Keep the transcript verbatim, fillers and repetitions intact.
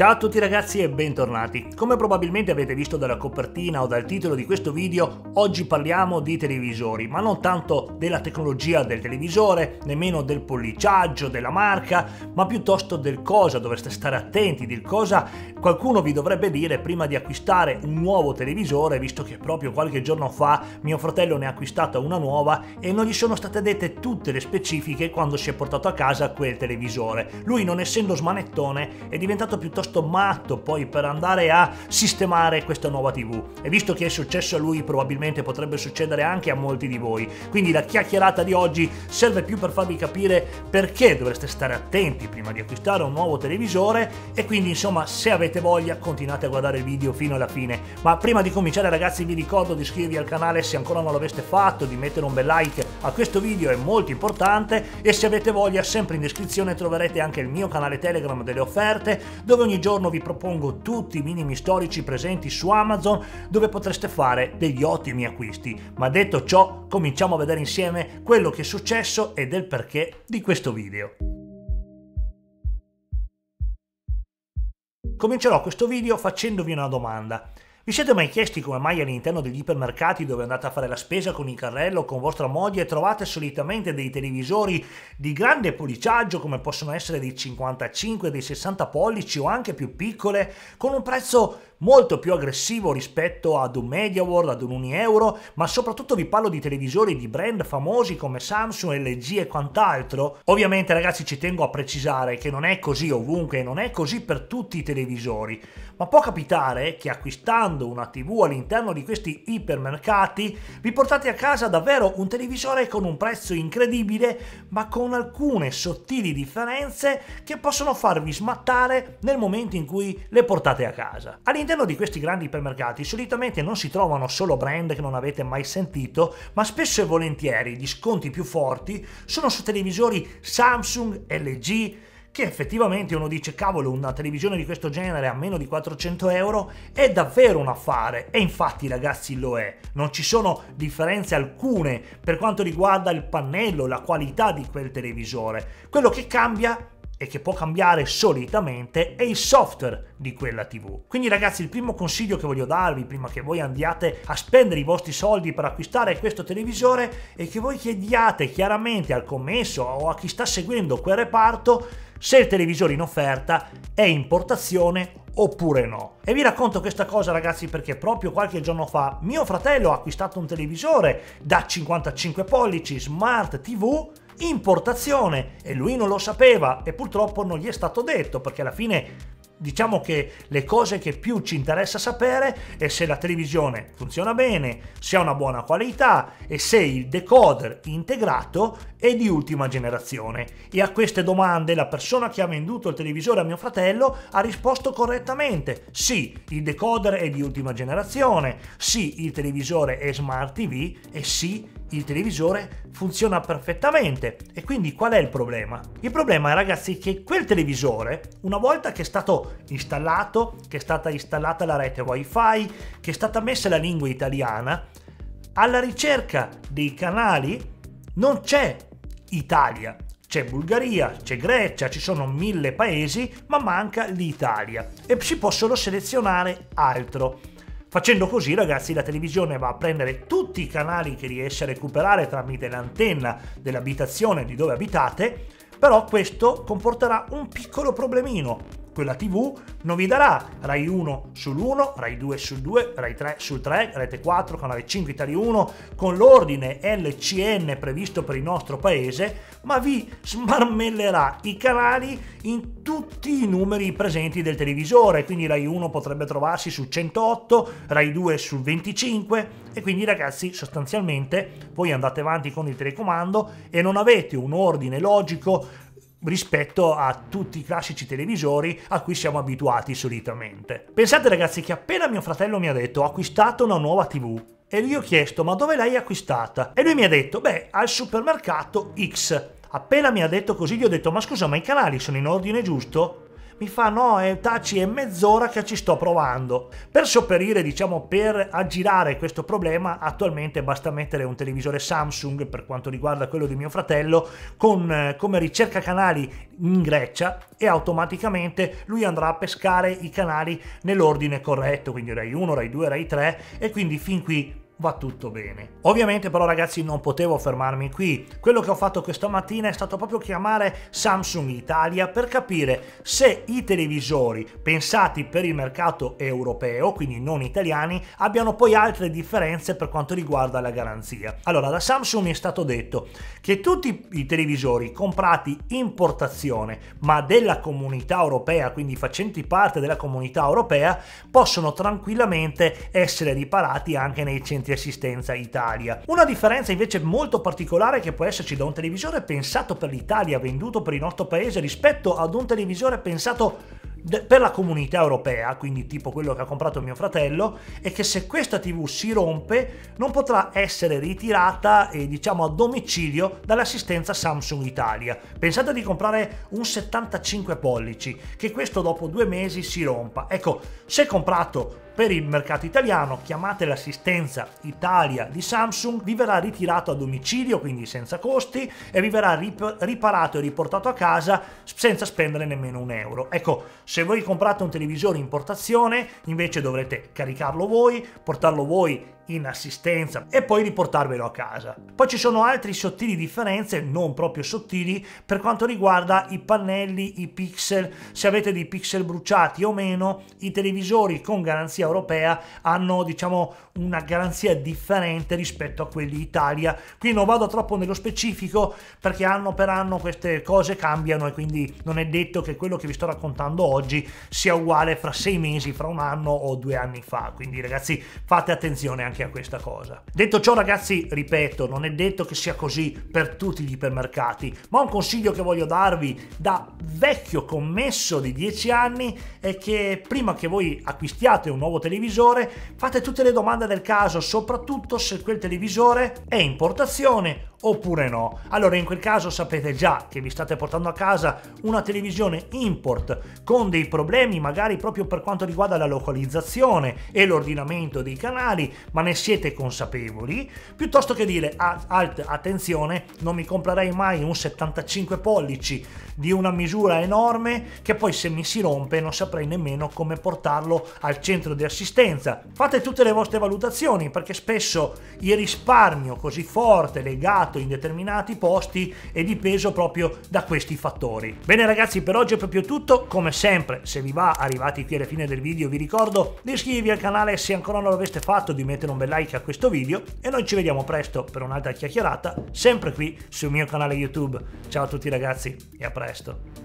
Ciao a tutti ragazzi e bentornati. Come probabilmente avete visto dalla copertina o dal titolo di questo video, oggi parliamo di televisori, ma non tanto della tecnologia del televisore, nemmeno del polliciaggio, della marca, ma piuttosto del cosa dovreste stare attenti, del cosa qualcuno vi dovrebbe dire prima di acquistare un nuovo televisore, visto che proprio qualche giorno fa mio fratello ne ha acquistata una nuova e non gli sono state dette tutte le specifiche quando si è portato a casa quel televisore. Lui, non essendo smanettone, è diventato piuttosto matto poi per andare a sistemare questa nuova tivù, e visto che è successo a lui probabilmente potrebbe succedere anche a molti di voi, quindi la chiacchierata di oggi serve più per farvi capire perché dovreste stare attenti prima di acquistare un nuovo televisore. E quindi insomma, se avete voglia continuate a guardare il video fino alla fine. Ma prima di cominciare ragazzi, vi ricordo di iscrivervi al canale se ancora non l'aveste fatto, di mettere un bel like a questo video, è molto importante, e se avete voglia sempre in descrizione troverete anche il mio canale Telegram delle offerte, dove ogni giorno vi propongo tutti i minimi storici presenti su Amazon, dove potreste fare degli ottimi acquisti. Ma detto ciò, cominciamo a vedere insieme quello che è successo e del perché di questo video. Comincerò questo video facendovi una domanda. Vi siete mai chiesti come mai all'interno degli ipermercati dove andate a fare la spesa con il carrello, con vostra moglie, trovate solitamente dei televisori di grande polliciaggio, come possono essere dei cinquantacinque, dei sessanta pollici o anche più piccole, con un prezzo molto più aggressivo rispetto ad un MediaWorld, ad un Unieuro, ma soprattutto vi parlo di televisori di brand famosi come Samsung, L G e quant'altro? Ovviamente ragazzi, ci tengo a precisare che non è così ovunque, non è così per tutti i televisori, ma può capitare che acquistando una tivù all'interno di questi ipermercati vi portate a casa davvero un televisore con un prezzo incredibile, ma con alcune sottili differenze che possono farvi smattare nel momento in cui le portate a casa. All'interno di questi grandi ipermercati solitamente non si trovano solo brand che non avete mai sentito, ma spesso e volentieri gli sconti più forti sono su televisori Samsung, L G, che effettivamente uno dice cavolo, una televisione di questo genere a meno di quattrocento euro è davvero un affare, e infatti ragazzi lo è. Non ci sono differenze alcune per quanto riguarda il pannello, la qualità di quel televisore. Quello che cambia, e che può cambiare solitamente, è il software di quella tivù. Quindi ragazzi, il primo consiglio che voglio darvi prima che voi andiate a spendere i vostri soldi per acquistare questo televisore è che voi chiediate chiaramente al commesso o a chi sta seguendo quel reparto se il televisore in offerta è importazione oppure no. E vi racconto questa cosa ragazzi perché proprio qualche giorno fa mio fratello ha acquistato un televisore da cinquantacinque pollici Smart tivù importazione, e lui non lo sapeva e purtroppo non gli è stato detto, perché alla fine diciamo che le cose che più ci interessa sapere è se la televisione funziona bene, se ha una buona qualità e se il decoder integrato è di ultima generazione. E a queste domande la persona che ha venduto il televisore a mio fratello ha risposto correttamente: sì, il decoder è di ultima generazione, sì, il televisore è Smart tivù e sì, il televisore funziona perfettamente. E quindi qual è il problema? Il problema ragazzi è che quel televisore, una volta che è stato installato, che è stata installata la rete wifi, che è stata messa la lingua italiana, alla ricerca dei canali non c'è Italia, c'è Bulgaria, c'è Grecia, ci sono mille paesi, ma manca l'Italia e si può solo selezionare altro. Facendo così ragazzi la televisione va a prendere tutti i canali che riesce a recuperare tramite l'antenna dell'abitazione di dove abitate, però questo comporterà un piccolo problemino. Quella tivù non vi darà Rai uno sull'uno, Rai due sul due, Rai tre sul tre, Rete quattro, Canale cinque Italia uno con l'ordine L C N previsto per il nostro paese, ma vi smarmellerà i canali in tutti i numeri presenti del televisore. Quindi Rai uno potrebbe trovarsi sul centootto, Rai due sul venticinque, e quindi ragazzi sostanzialmente voi andate avanti con il telecomando e non avete un ordine logico rispetto a tutti i classici televisori a cui siamo abituati solitamente. Pensate ragazzi che appena mio fratello mi ha detto ho acquistato una nuova tivù e gli ho chiesto ma dove l'hai acquistata? E lui mi ha detto beh, al supermercato X. Appena mi ha detto così gli ho detto ma scusa, ma i canali sono in ordine giusto? mi fa no, è taci, è mezz'ora che ci sto provando. Per sopperire, diciamo, per aggirare questo problema, attualmente basta mettere un televisore Samsung, per quanto riguarda quello di mio fratello, con eh, come ricerca canali in Grecia, e automaticamente lui andrà a pescare i canali nell'ordine corretto, quindi Rai uno, Rai due, Rai tre, e quindi fin qui va tutto bene. Ovviamente però ragazzi non potevo fermarmi qui. Quello che ho fatto questa mattina è stato proprio chiamare Samsung Italia per capire se i televisori pensati per il mercato europeo, quindi non italiani, abbiano poi altre differenze per quanto riguarda la garanzia. Allora, da Samsung mi è stato detto che tutti i televisori comprati importazione ma della comunità europea, quindi facenti parte della comunità europea, possono tranquillamente essere riparati anche nei centri assistenza Italia. Una differenza invece molto particolare che può esserci da un televisore pensato per l'Italia, venduto per il nostro paese, rispetto ad un televisore pensato per la comunità europea, quindi tipo quello che ha comprato mio fratello, è che se questa tivù si rompe non potrà essere ritirata eh, diciamo a domicilio dall'assistenza Samsung Italia. Pensate di comprare un settantacinque pollici, che questo dopo due mesi si rompa. Ecco, se comprato per il mercato italiano, chiamate l'assistenza Italia di Samsung, vi verrà ritirato a domicilio, quindi senza costi, e vi verrà rip riparato e riportato a casa senza spendere nemmeno un euro. Ecco, se voi comprate un televisore importazione, invece dovrete caricarlo voi, portarlo voi in assistenza e poi riportarvelo a casa. Poi ci sono altre sottili differenze, non proprio sottili, per quanto riguarda i pannelli, i pixel. Se avete dei pixel bruciati o meno, i televisori con garanzia europea hanno, diciamo, una garanzia differente rispetto a quelli Italia. Qui non vado troppo nello specifico perché anno per anno queste cose cambiano e quindi non è detto che quello che vi sto raccontando oggi sia uguale fra sei mesi, fra un anno o due anni fa. Quindi ragazzi, fate attenzione anche a questa cosa. Detto ciò ragazzi, ripeto, non è detto che sia così per tutti gli ipermercati, ma un consiglio che voglio darvi da vecchio commesso di dieci anni è che prima che voi acquistiate un nuovo televisore fate tutte le domande del caso, soprattutto se quel televisore è importazione oppure no. Allora in quel caso sapete già che vi state portando a casa una televisione import con dei problemi magari proprio per quanto riguarda la localizzazione e l'ordinamento dei canali, ma ne siete consapevoli, piuttosto che dire ah, alt, attenzione, non mi comprerei mai un settantacinque pollici di una misura enorme che poi se mi si rompe non saprei nemmeno come portarlo al centro di assistenza. Fate tutte le vostre valutazioni, perché spesso il risparmio così forte legato in determinati posti è dipeso proprio da questi fattori. Bene ragazzi, per oggi è proprio tutto. Come sempre, se vi va, arrivati qui alla fine del video, vi ricordo di iscrivervi al canale se ancora non l'aveste fatto, di mettere un bel like a questo video e noi ci vediamo presto per un'altra chiacchierata sempre qui sul mio canale YouTube. Ciao a tutti ragazzi e a presto.